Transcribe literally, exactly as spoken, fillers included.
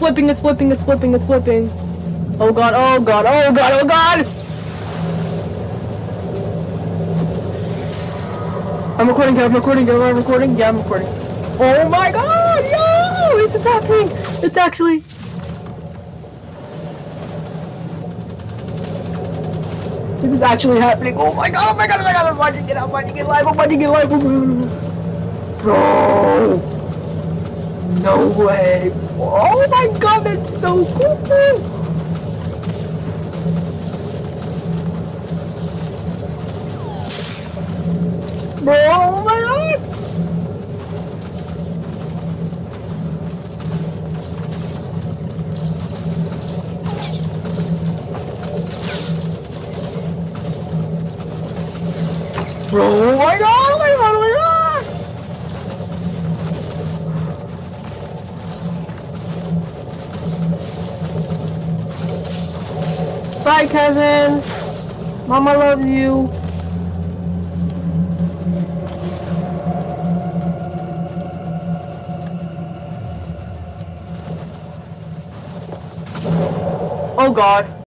flipping, it's flipping, it's flipping, it's flipping. Oh god, oh god, oh god, oh god! I'm recording, yeah, I'm recording, yeah, I'm recording, yeah, I'm recording. Oh my god, yo! It's happening! It's actually... This is actually happening. Oh my god, oh my god, oh my god, I'm watching it, I'm watching it live, I'm watching it live. Bro! No way. Oh my god, that's so cool. Bro, oh my god. Bro, oh my god, oh my god, oh my god! Bye, Kevin. Mama loves you. Oh god.